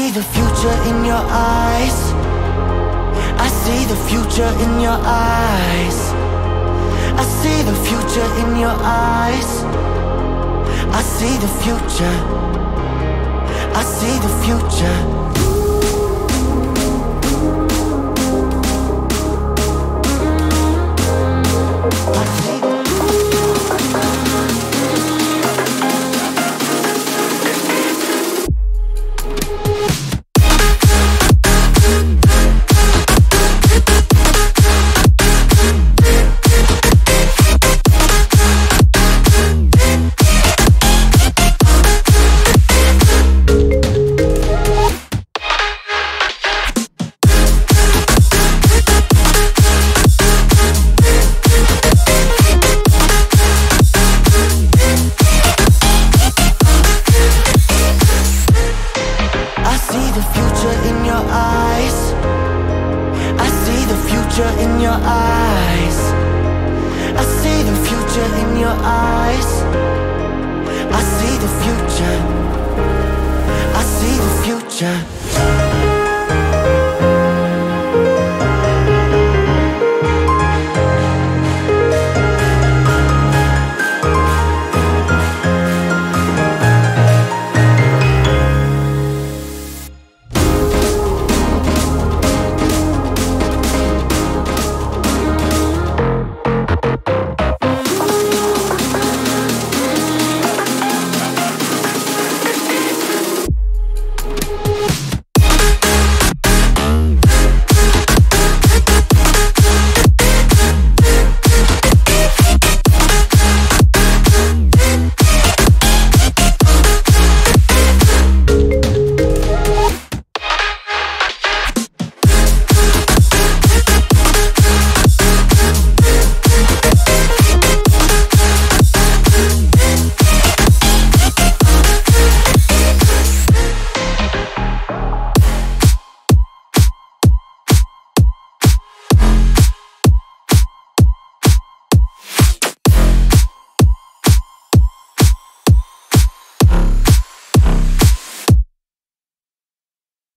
the future in your eyes. I see the future in your eyes. I see the future in your eyes. I see the future. I see the future. In your eyes, I see the future in your eyes. I see the future. I see the future.